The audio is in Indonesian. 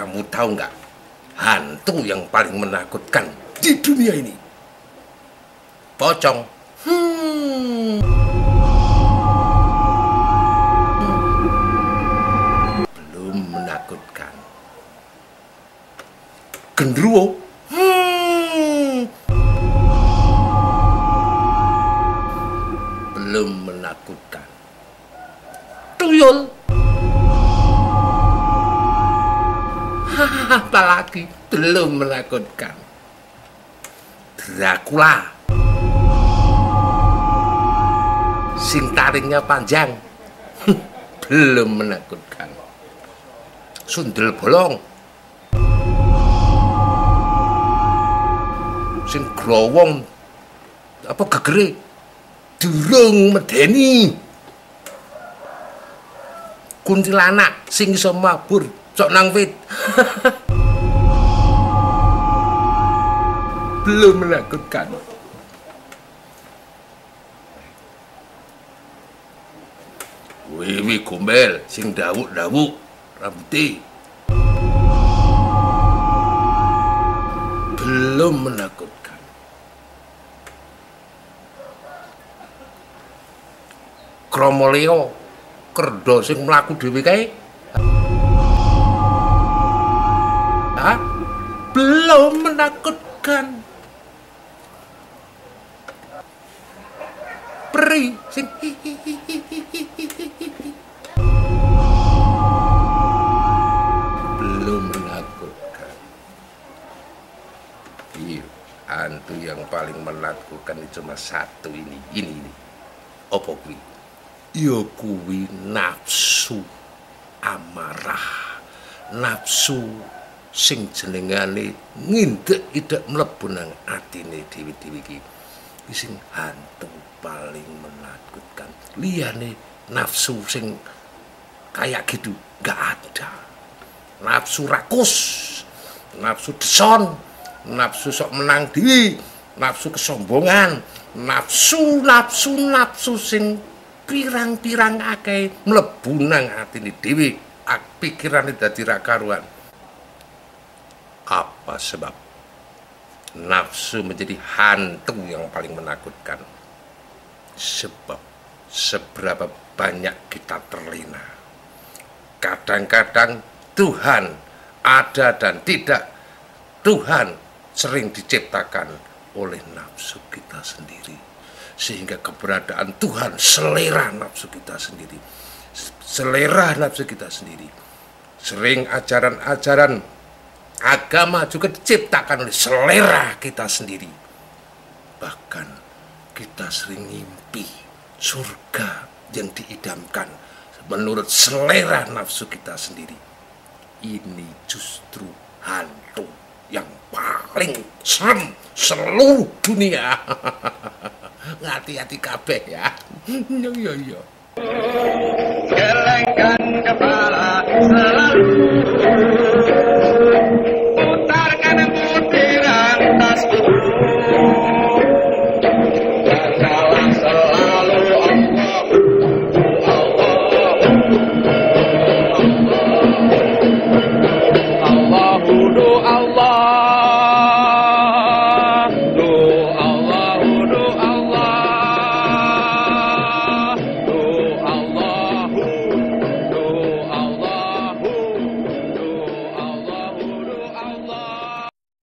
Kamu tahu nggak hantu yang paling menakutkan di dunia ini? Pocong. Belum menakutkan. Genderuwo. Belum menakutkan. Tuyul. Apalagi belum menakutkan. Dracula. Sing taringnya panjang. Belum menakutkan. Sundel bolong. Sing growong apa gegere durung medeni. Kuntilanak sing iso mabur sok nang wit. Belum menakutkan. Wiwi gombel sing dawuk-dawuk rambute. Belum menakutkan. Kromoleo kerdo sing mlaku dhewe kae. Belum menakutkan. Peri sing belum menakutkan. Iya, hantu yang paling menakutkan itu cuma satu ini. Apa kuwi? Ya kuwi nafsu amarah. Nafsu sing jenengane ngindek-indek mlebu nang atine dhewe-dhewe iki. Sing hantu paling menakutkan. Liyane nafsu sing kayak gitu gak ada. Nafsu rakus, nafsu deson, nafsu sok menang diri, nafsu kesombongan, nafsu sing pirang-pirang akeh mlebu nang atine dhewe, pikirane dadi ra karuan. Apa sebab nafsu menjadi hantu yang paling menakutkan? Sebab seberapa banyak kita terlena. Kadang-kadang Tuhan ada dan tidak. Tuhan sering diciptakan oleh nafsu kita sendiri. Sehingga keberadaan Tuhan selera nafsu kita sendiri. Selera nafsu kita sendiri. Sering ajaran-ajaran agama juga diciptakan oleh selera kita sendiri. Bahkan kita sering mimpi surga yang diidamkan menurut selera nafsu kita sendiri. Ini justru hantu yang paling serem seluruh dunia. Hati-hati kabeh ya. Yo. Gelengkan kepala selalu